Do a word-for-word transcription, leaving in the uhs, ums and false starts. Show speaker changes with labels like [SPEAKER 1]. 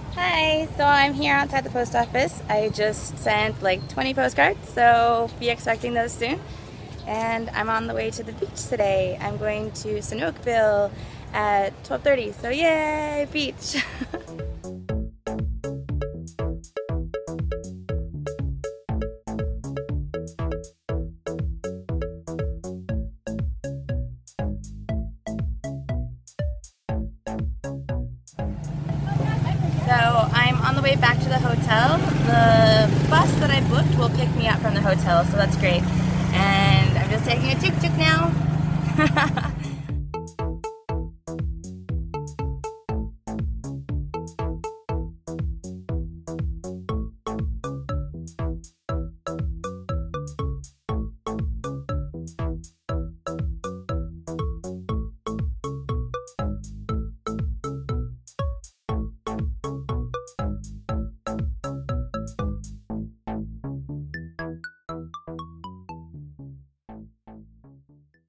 [SPEAKER 1] Hi, so I'm here outside the post office. I just sent like twenty postcards, so be expecting those soon. And I'm on the way to the beach today. I'm going to Sanookville at twelve thirty, so yay, beach! So I'm on the way back to the hotel. The bus that I booked will pick me up from the hotel, so that's great. And I'm just taking a tuk-tuk now.